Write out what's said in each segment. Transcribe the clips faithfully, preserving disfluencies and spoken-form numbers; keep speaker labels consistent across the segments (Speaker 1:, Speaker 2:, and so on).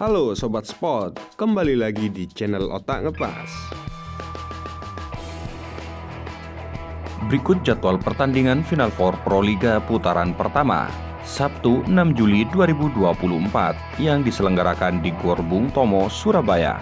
Speaker 1: Halo Sobat Sport, kembali lagi di channel Otak Ngepas.
Speaker 2: Berikut jadwal pertandingan Final Four Proliga putaran pertama, Sabtu enam Juli dua ribu dua puluh empat yang diselenggarakan di Gor Bung Tomo, Surabaya.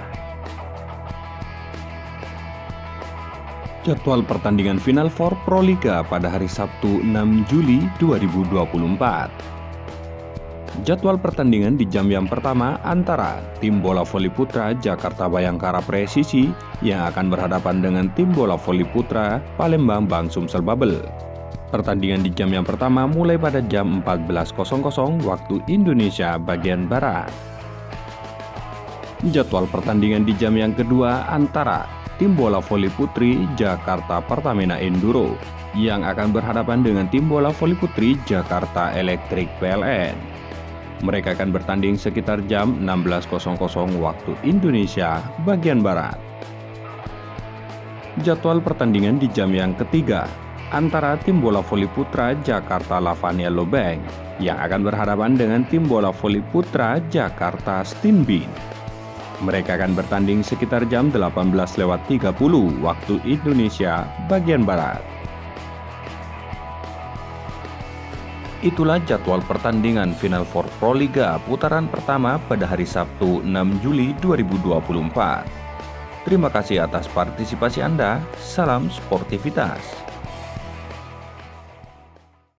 Speaker 2: Jadwal pertandingan Final Four Proliga pada hari Sabtu enam Juli dua ribu dua puluh empat. Jadwal pertandingan di jam yang pertama antara tim bola voli putra Jakarta Bayangkara Presisi yang akan berhadapan dengan tim bola voli putra Palembang Bang Sumsel Babel. Pertandingan di jam yang pertama mulai pada jam empat belas waktu Indonesia bagian Barat. Jadwal pertandingan di jam yang kedua antara tim bola voli putri Jakarta Pertamina Enduro yang akan berhadapan dengan tim bola voli putri Jakarta Electric P L N. Mereka akan bertanding sekitar jam enam belas waktu Indonesia bagian Barat. Jadwal pertandingan di jam yang ketiga antara tim bola voli putra Jakarta Lavania Lobeng yang akan berhadapan dengan tim bola voli putra Jakarta Stinbin. Mereka akan bertanding sekitar jam delapan belas tiga puluh waktu Indonesia bagian Barat. Itulah jadwal pertandingan Final Four Proliga putaran pertama pada hari Sabtu enam Juli dua ribu dua puluh empat. Terima kasih atas partisipasi Anda. Salam sportivitas.